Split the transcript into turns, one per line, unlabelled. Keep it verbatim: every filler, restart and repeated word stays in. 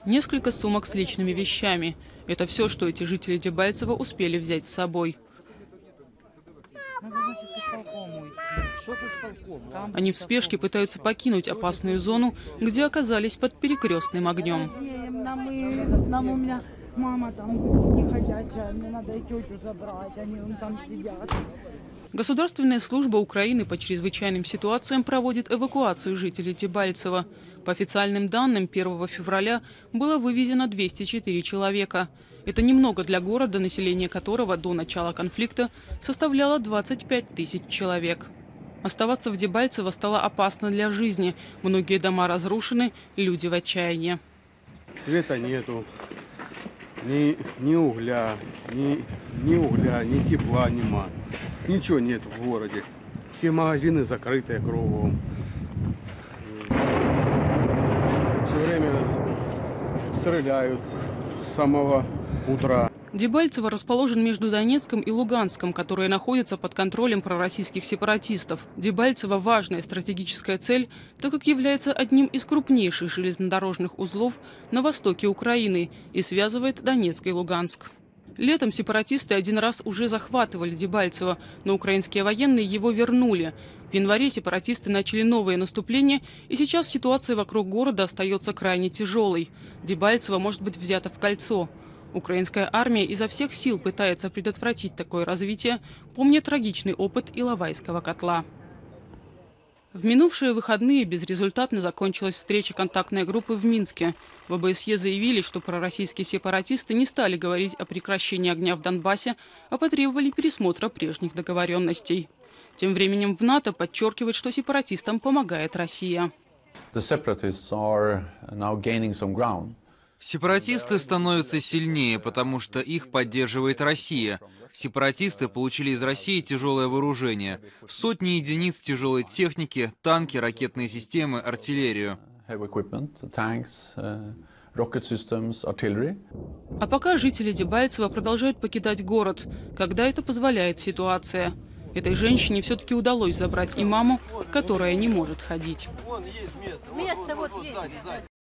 Несколько сумок с личными вещами. Это все, что эти жители Дебальцева успели взять с собой. Они в спешке пытаются покинуть опасную зону, где оказались под перекрестным огнем.
Нам у меня мама там неходячая, мне надо и тетю забрать, они вон там сидят.
Государственная служба Украины по чрезвычайным ситуациям проводит эвакуацию жителей Дебальцева. По официальным данным, первого февраля было вывезено двести четыре человека. Это немного для города, население которого до начала конфликта составляло двадцать пять тысяч человек. Оставаться в Дебальцево стало опасно для жизни. Многие дома разрушены, люди в отчаянии.
Света нету, ни, ни угля, ни, ни угля, ни тепла нема. Ничего нет в городе. Все магазины закрыты кругом. Все время стреляют с самого утра.
Дебальцево расположен между Донецком и Луганском, которые находятся под контролем пророссийских сепаратистов. Дебальцево – важная стратегическая цель, так как является одним из крупнейших железнодорожных узлов на востоке Украины и связывает Донецк и Луганск. Летом сепаратисты один раз уже захватывали Дебальцево, но украинские военные его вернули. В январе сепаратисты начали новое наступление, и сейчас ситуация вокруг города остается крайне тяжелой. Дебальцево может быть взято в кольцо. Украинская армия изо всех сил пытается предотвратить такое развитие, помня трагичный опыт Иловайского котла. В минувшие выходные безрезультатно закончилась встреча контактной группы в Минске. В ОБСЕ заявили, что пророссийские сепаратисты не стали говорить о прекращении огня в Донбассе, а потребовали пересмотра прежних договоренностей. Тем временем в НАТО подчеркивают, что сепаратистам помогает Россия.
Сепаратисты становятся сильнее, потому что их поддерживает Россия. Сепаратисты получили из России тяжелое вооружение. Сотни единиц тяжелой техники, танки, ракетные системы, артиллерию.
А пока жители Дебальцева продолжают покидать город, когда это позволяет ситуация. Этой женщине все-таки удалось забрать и маму, которая не может ходить.